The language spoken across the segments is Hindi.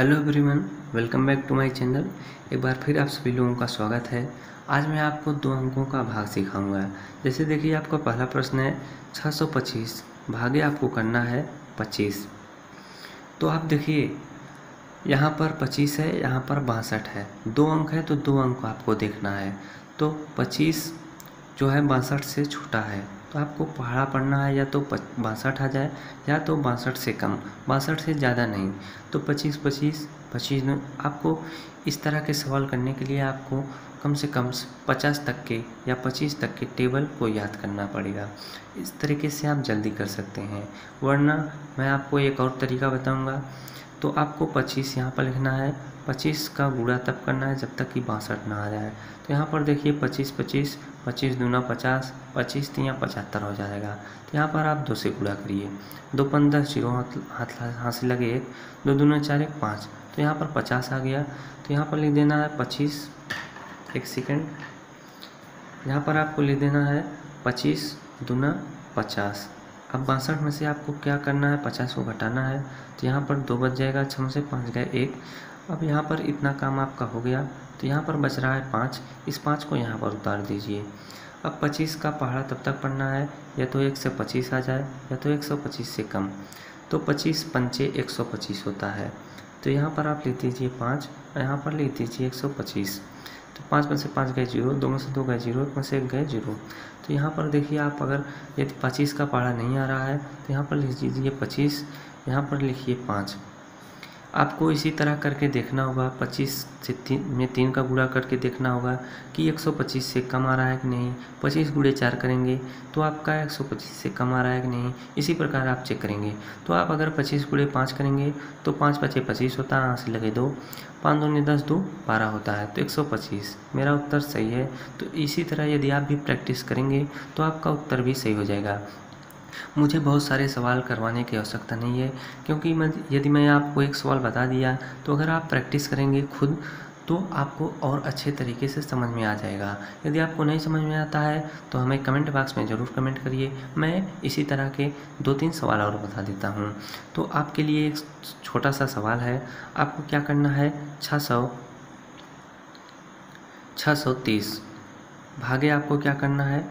Hello everyone, welcome back to my channel. एक बार फिर आप सभी लोगों का स्वागत है। आज मैं आपको 2 अंकों का भाग सिखाऊंगा। जैसे देखिए, आपका पहला प्रश्न है 625 भागे आपको करना है 25। तो आप देखिए, यहाँ पर 25 है, यहाँ पर 62 है। 2 अंक है तो 2 अंक आपको देखना है। तो 25 जो है 62 से छोटा है, तो आपको पहाड़ा पढ़ना है, या तो 62 आ जाए या तो 62 से कम, 62 से ज़्यादा नहीं। तो 25 25 25 आपको इस तरह के सवाल करने के लिए आपको कम से कम 50 तक के या 25 तक के टेबल को याद करना पड़ेगा। इस तरीके से आप जल्दी कर सकते हैं, वरना मैं आपको एक और तरीका बताऊंगा। तो आपको 25 यहाँ पर लिखना है। 25 का गुणा तब करना है जब तक कि 62 ना आ जाए। तो यहाँ पर देखिए 25 25 25 दूना 50, 25 तियाँ 75 हो जाएगा। तो यहाँ पर आप 2 से गुणा करिए। 2 15 जीरो हाथ से लगे 1, 2 दूना 4 1 5। तो यहाँ पर 50 आ गया। तो यहाँ पर लिख देना है 25, एक सेकेंड, यहाँ पर आपको लिख देना है 25 दूना 50। अब 62 में से आपको क्या करना है, 50 को घटाना है। तो यहाँ पर 2 बच जाएगा, 6 में से 5 गए 1। अब यहाँ पर इतना काम आपका हो गया। तो यहाँ पर बच रहा है 5। इस 5 को यहाँ पर उतार दीजिए। अब 25 का पहाड़ा तब तक पढ़ना है या तो 1 से 25 आ जाए या तो 125 से कम। तो 25 पंचे 125 होता है। तो यहाँ पर आप लिख दीजिए 5 और यहाँ पर लिख दीजिए 125। तो 5 में से 5 गए 0, 2 में से 2 गए 0, 1 में से 1 गए 0। तो यहाँ पर देखिए, आप अगर यदि 25 का पहाड़ा नहीं आ रहा है तो यहाँ पर लिख दीजिए 25, यहाँ पर लिखिए 5। आपको इसी तरह करके देखना होगा, 25 से 3 का गुणा करके देखना होगा कि 125 से कम आ रहा है कि नहीं। 25 गुणे 4 करेंगे तो आपका 125 से कम आ रहा है कि नहीं। इसी प्रकार आप चेक करेंगे। तो आप अगर 25 गुणे 5 करेंगे तो 5 पचे 25 होता है, यहाँ से लगे 2, 5 दूनी 10, 2 12 होता है। तो 125 मेरा उत्तर सही है। तो इसी तरह यदि आप भी प्रैक्टिस करेंगे तो आपका उत्तर भी सही हो जाएगा। मुझे बहुत सारे सवाल करवाने की आवश्यकता नहीं है, क्योंकि यदि मैं आपको एक सवाल बता दिया तो अगर आप प्रैक्टिस करेंगे खुद तो आपको और अच्छे तरीके से समझ में आ जाएगा। यदि आपको नहीं समझ में आता है तो हमें कमेंट बॉक्स में ज़रूर कमेंट करिए। मैं इसी तरह के 2-3 सवाल और बता देता हूँ। तो आपके लिए एक छोटा सा सवाल है। आपको क्या करना है, 630 भागे आपको क्या करना है,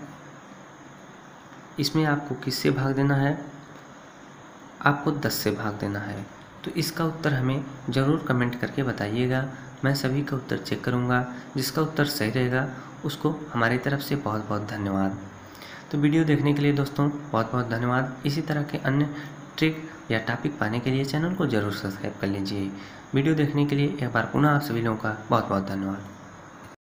इसमें आपको किससे भाग देना है, आपको 10 से भाग देना है। तो इसका उत्तर हमें ज़रूर कमेंट करके बताइएगा। मैं सभी का उत्तर चेक करूँगा। जिसका उत्तर सही रहेगा उसको हमारी तरफ से बहुत बहुत धन्यवाद। तो वीडियो देखने के लिए दोस्तों बहुत बहुत धन्यवाद। इसी तरह के अन्य ट्रिक या टॉपिक पाने के लिए चैनल को ज़रूर सब्सक्राइब कर लीजिए। वीडियो देखने के लिए एक बार पुनः आप सभी लोगों का बहुत बहुत धन्यवाद।